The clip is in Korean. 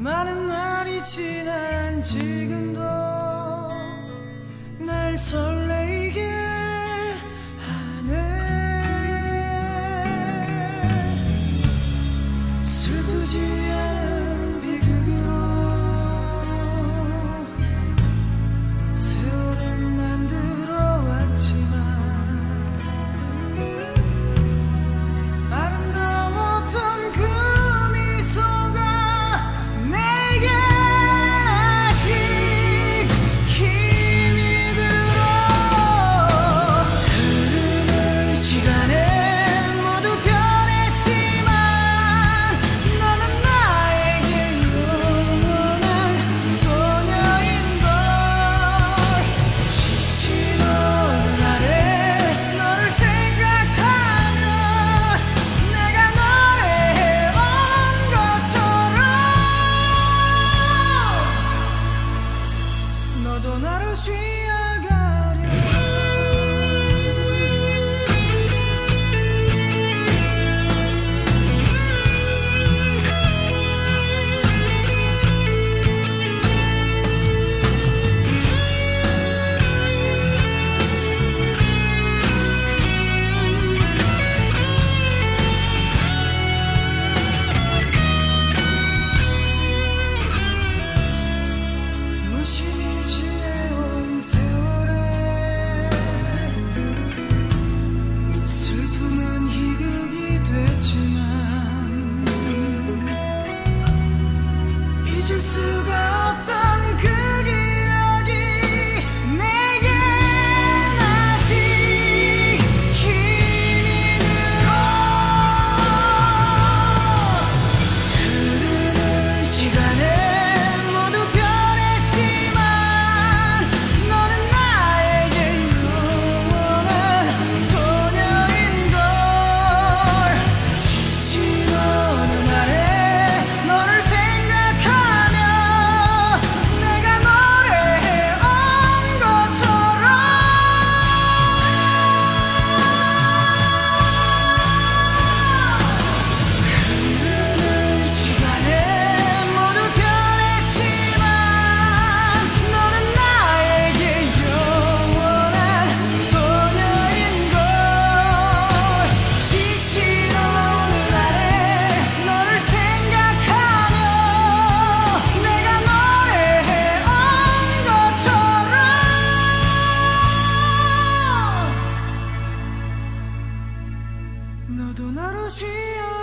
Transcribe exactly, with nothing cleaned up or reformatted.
많은 날이 지난 지금도 날 설레이게 하네. 슬프지 않은 비극으로 세월은 만들어 왔지만 아름다웠던 그 미소가 내게 아직 힘이 들어. 흐르는 시간에 모두 변했지만 너는 나에게 영원한 소녀인걸. 지친 어느 날에 너를 생각하면 내가 노래해온 것처럼 너도 나를 쉬어가려. 무심히 지내온 세월에 슬픔은 희극이 됐지만 잊을 수가 없던 그 기억이 내겐 아직 힘이 들어. 흐르는 시간에 모두 변했지만 너는 나에게 영원한 소녀인걸. 지친 어느 날에 너를 생각하며 내가 노래해온 것처럼 흐르는 시간에 모두 변했지만 너는 나에게 영원한 소녀인걸. 지친 어느 날에 너를 생각하며 내가 노래해온 것처럼 너도 나로 쉬어